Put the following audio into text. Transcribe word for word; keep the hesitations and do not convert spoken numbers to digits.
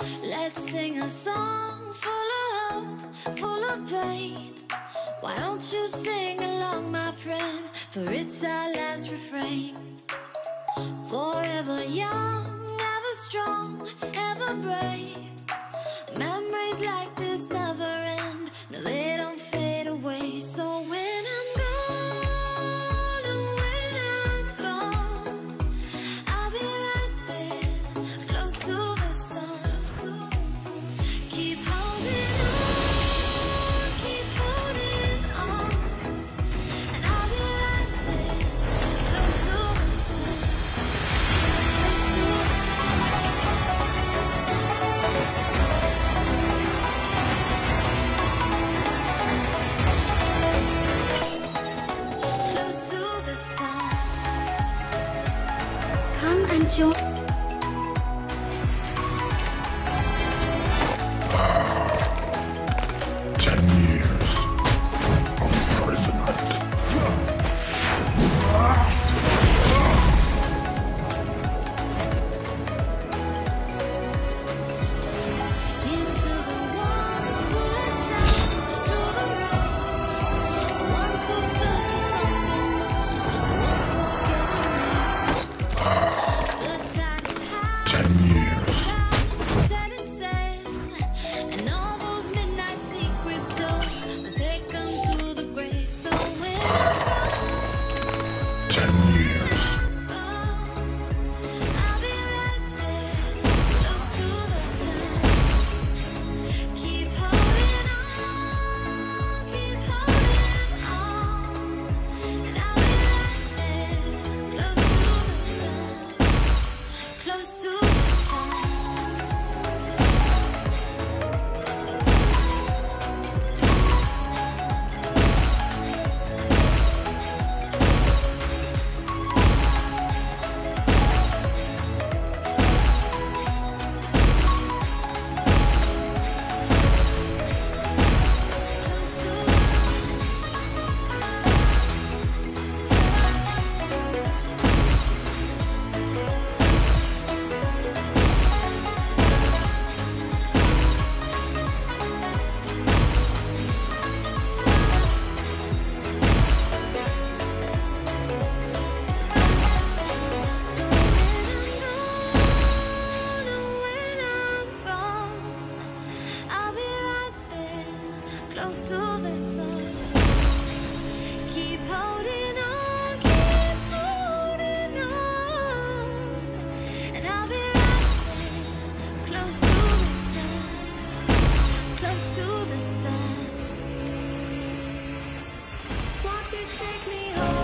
Let's sing a song full of hope, full of pain. Why don't you sing along, my friend? For it's our last refrain. Forever young, ever strong, ever brave. Memories like this never end. No, they don't fade away. So when I'm gone, and when I'm gone, I'll be right there, close to the sun. Keep holding on, keep holding on, and I'll be right there, close to the sun, close to the close to the sun. Come and join. Ten years of imprisonment. Here's to the ones who let shine through the rain, the ones who stood for something more. Won't forget your name. The tide is high, Ten years. setting sail, and all those midnight secrets told, I'll take 'em to the grave. So when I'm Ten years. gone, I'll be right there, close to the sun. Keep holding on, keep holding on, and I'll be right there, close to the sun, close to the sun. So when I'm gone, and when I'm gone, I'll be right there, close to the sun. Keep holding on, keep holding on, and I'll be right there, close to the sun, close to the sun. Won't you take me home?